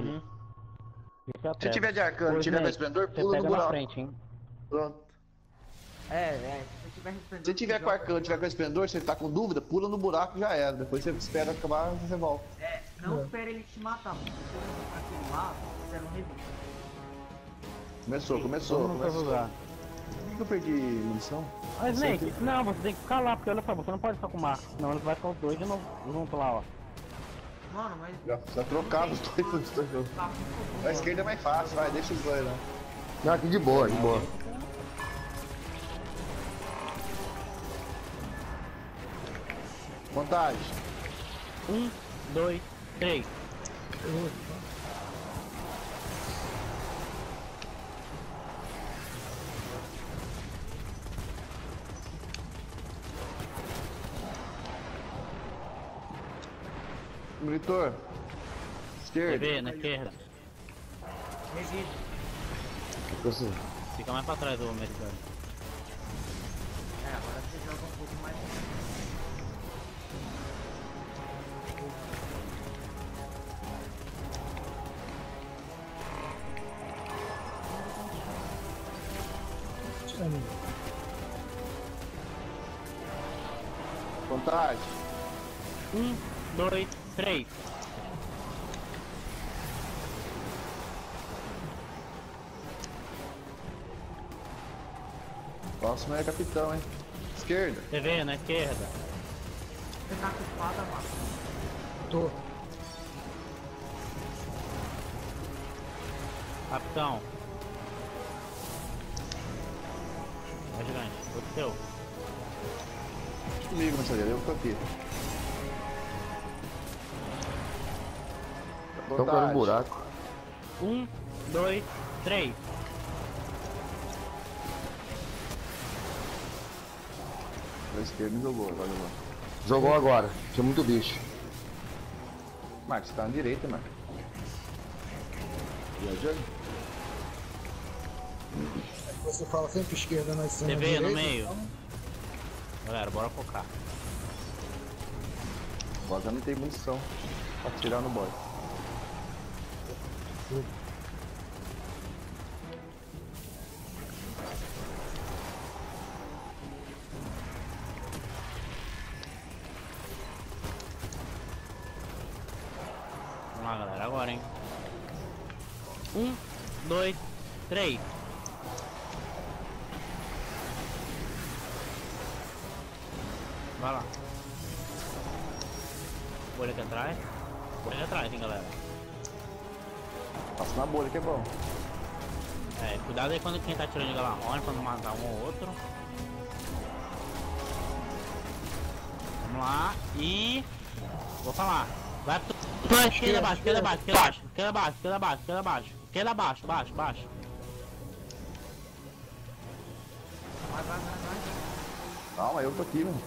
Uhum. Isso é a Se treva. tiver de arcano, Ô, tiver com Snake, esplendor, você pula no pega na buraco. frente, hein? Pronto. Se tiver resplendor, Se tiver com arcano, tiver com esplendor, você tá com dúvida, pula no buraco e já era. Depois você espera acabar e você volta. não espere ele te matar, mano. Se você não aquele lá, você não revive. Começou. Todo mundo pra jogar. Por que eu perdi munição? Ah, Snake, não, você tem que ficar lá, porque olha só, você não pode ficar com o Marcos, senão ele vai ficar os dois de novo junto lá, ó. Mano, mas Já trocaram os dois. tá muito bom. A esquerda é mais fácil, vai, deixa os dois lá. Não, aqui de boa, de boa. Contagem. 1, 2, 3. Monitor. Esquerda. TV na esquerda. Revive. Assim. Fica mais pra trás do americano. Agora você joga um pouco mais. Contagem. 1, 2, 3. Próximo é capitão, hein? Esquerda. TV na esquerda. Você tá com espada, mano. Tô. Capitão. Vai gigante, outro seu. Comigo, mensageiro, eu tô aqui. Estão caindo no buraco. 1, 2, 3. A esquerda me jogou, agora jogou. Jogou agora. Tinha muito bicho. Marcos, você tá na direita, Marcos. Viajando? Você fala sempre esquerda na cena TV direita, no meio. então, Galera, bora focar. Agora já não tem munição pra tirar no boy. Vamos lá, galera, agora, hein. 1, 2, 3. Vai lá. Bolha aqui atrás. Bolha aqui atrás, hein, galera. Passa na bolha que é bom. Cuidado aí quando quem tá tirando de galarrone pra não matar um ou outro. Vamos lá e... Vou falar. Vai pra esquerda abaixo, esquerda abaixo, esquerda abaixo, esquerda abaixo, esquerda abaixo, esquerda abaixo, esquerda abaixo, baixo, baixo. Vai. Calma, eu tô aqui, mano.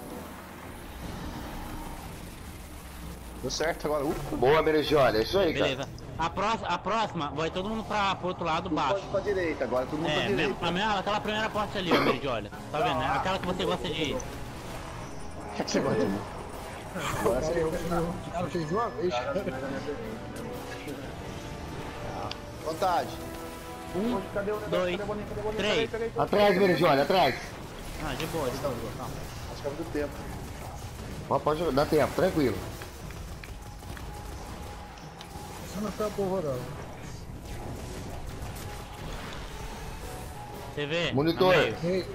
Deu certo agora. Boa, Meregiolha. É isso aí, cara. Beleza. A próxima vai todo mundo pro outro lado baixo. Pra direita, agora todo mundo pra direita. Aquela primeira porta ali, ó, Meridiola. Tá vendo, né? Aquela que você gosta de ir. Você gosta de mim? Agora você o cara fez uma vez. Vontade. 1, 2, 3. Atrás, Meregiolha, atrás. Ah, de boa, de boa. Calma. Acho que é muito tempo. Pode jogar, dá tempo, tranquilo. Você não fica apavorado. TV. Monitor. no meio. Ei,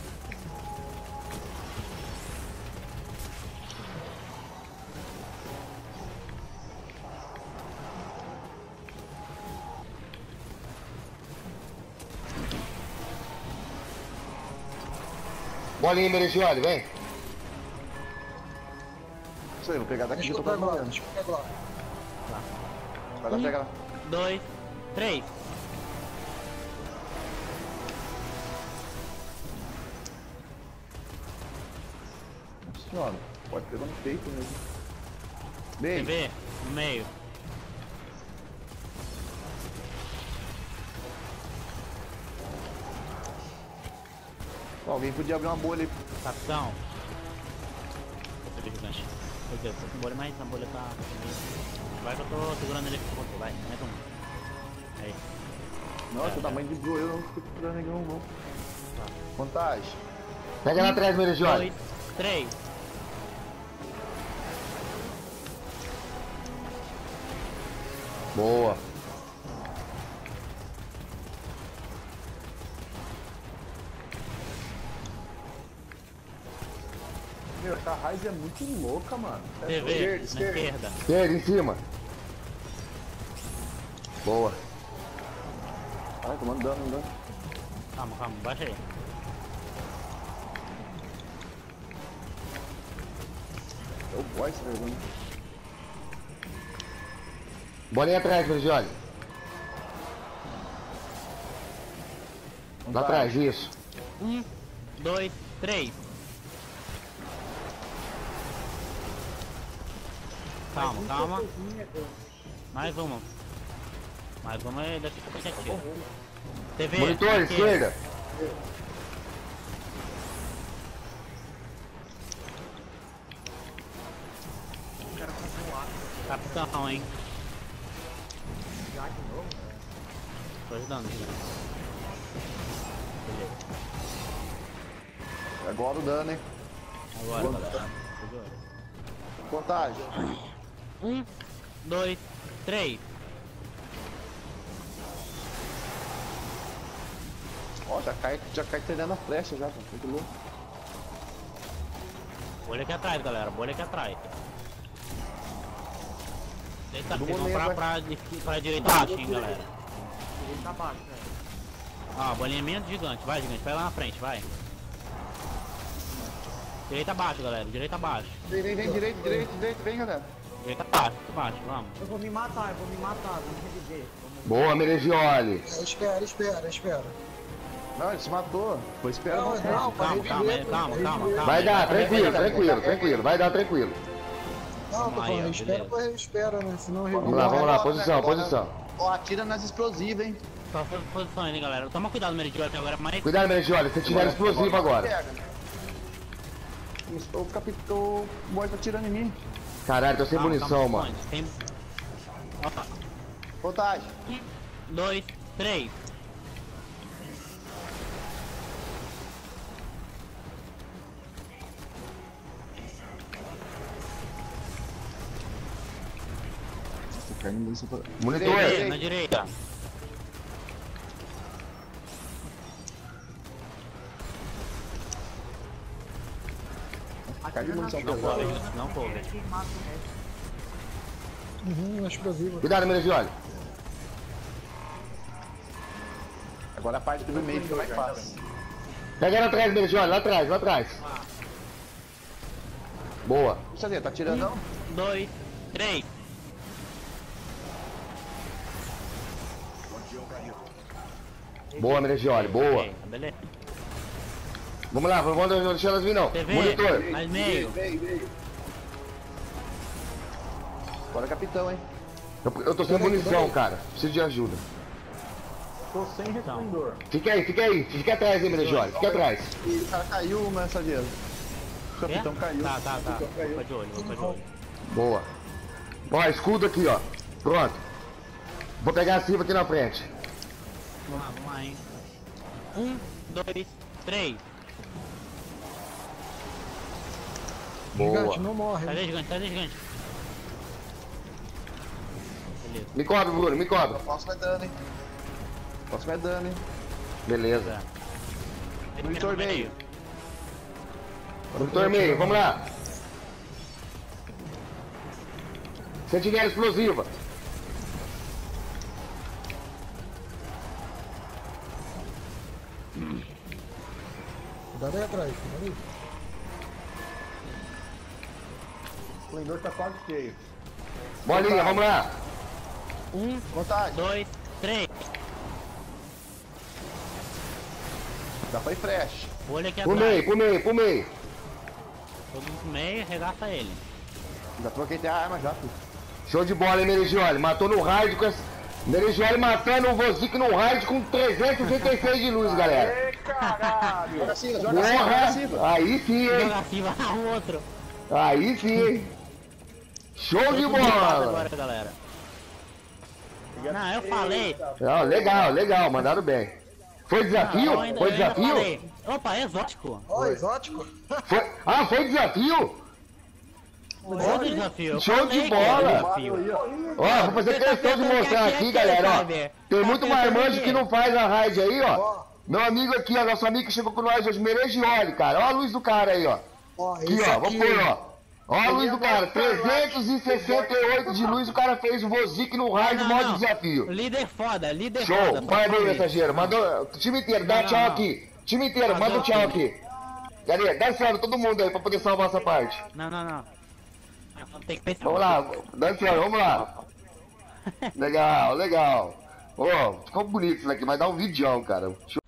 Bolinha, Meregiolha, vem. Isso aí, vou pegar daqui deixa que eu eu tô pegar lá, morrendo. deixa eu pegar lá. Vai lá, pega lá. 2, 3. Nossa senhora, pode pegar no peito mesmo. Bem, TV. No meio. alguém podia abrir uma bolha aí. Capitão. TV gigante. Meu Deus, tô com bolha, mas a bolha tá... vai que eu tô segurando ele aqui com você, vai, mais um. Aí. Nossa, o tamanho de doeu, eu não fico segurando nenhum, não. Contagem. Pega lá atrás, Meregioli. 2, 3. Boa. Meu, essa raiz é muito louca, mano. TV, na esquerda. Esquerda, em cima. Boa. Ai, tomando dano. Calma, baixa aí. É o boy, esse vergonha. Bolinha atrás, Meregioli. Lá atrás, isso. 1, 2, 3. Calma. Mais uma. Mais uma e daqui a pouco atira. TV, Monitor, esquerda. Capitão, hein? Tô ajudando. Beleza. Agora o dano, hein? Agora, galera. Contagem. 1, 2, 3. Ó, já cai treinando a flecha já, tá muito louco. Bolha aqui atrás, galera. Bolha aqui atrás. Eita, Todo vocês mundo vão lembra. pra direita abaixo, hein, galera. Direita abaixo, velho. Ó, bolinha minha do gigante. Vai, gigante. Vai lá na frente, vai. Direita abaixo, galera. Direita abaixo. Vem, direito, vem, galera. Direita abaixo, vamos. Eu vou me matar, vou me reviver. Boa, Meregioli. Espera. Não, ele se matou. Foi esperando. Não, Calma. Vai dar, tranquilo. Vai dar, tranquilo. Não, tô Aí, ó, falando, beleza. espera, né? Senão eu Vamos lá, posição. Ó, atira nas explosivas, hein? Só posição aí, galera. Toma cuidado, Meridiano, agora é mais. Cuidado, Meregioli, se tiver explosivo agora. Pega. O capitão, o boy tá atirando em mim. Caralho, tô sem munição, mano. Tem... Opa. Contagem. 1, 2, 3. Monitor. Na direita. Cai de munição Não pesada. coube, não coube. Quem mata o resto. explosivo. Cuidado, Meregioli. Agora a parte do meio fica mais fácil. Pega lá atrás, Meregioli, lá atrás. Boa. Deixa eu ver, tá atirando não? 2, 3. Boa, Meregioli, boa. Ok, beleza. Vamos lá, vamos deixar elas vir não. TV, Monitor. mais meio. Veio. Agora é capitão, hein? Eu tô sem munição, cara. Preciso de ajuda. Tô sem resplandor. Fica aí. Fica atrás, hein, Meregioli. Fica atrás. E o cara caiu, mensageiro. O capitão caiu. Tá. O capitão caiu. Vou de olho. Boa. Ó, escudo aqui, ó. Pronto. Vou pegar a Silva aqui na frente. Vamos lá, hein. 1, 2, 3. Boa. Gigante, não morre. Cadê gigante? Beleza. Me cobre, Bruno, me cobre. Posso mais dano, hein? Beleza. Monitor meio. Monitor meio, vamos lá. Sentinela explosiva. Cuidado aí atrás, cuidado aí. O esplendor tá quase cheio. Bolinha, vamos lá. 1, Contagem. 2, 3. Já foi fresh. Olha aqui Pro atrás. meio. Todo mundo pro meio, arregaça ele. Já troquei até a arma já, filho. Show de bola, hein, Meregioli. Matou no raid com essa... Meregioli matando o Vozic no raid com 386 de luz, galera. Caralho! Joga assim, Porra! Aí sim, hein? Joga assim, vai o outro. Aí sim, hein? Show de Todo mundo empate bola! agora, galera. não, eu falei. Não, legal, legal, mandaram bem. Foi desafio? Eu ainda Foi desafio? falei. Opa, é exótico. Ó, exótico. Foi... Ah, foi desafio? Outro desafio. Eu Show falei de que era bola. desafio. Ó, vou fazer Você tá questão de pensando que mostrar aqui é aqui, quem, galera, ó. sabe? Tem Tá muito pensando marmanjo que- que não faz a raid aí, ó. Ó, Meu amigo aqui, ó, nosso amigo que chegou com nós hoje, Meregioli, cara. Ó a luz do cara aí, ó. ó, Aqui, esse ó, vamos aqui. pôr, ó. Ó a luz do cara, 368 de luz, o cara fez o Vozic no raid, modo desafio. Líder foda, líder Show, foda. só parabéns, falei. mensageiro. Mandou, time inteiro, dá Não, tchau não. aqui. Time inteiro, manda um tchau aqui. Galera, dá tchau todo mundo aí pra poder salvar essa parte. Não. Tem que pensar. Vamos lá, dá tchau, vamos lá. Legal, legal. Ó, ficou bonito isso aqui, mas dá um videão, cara. Show.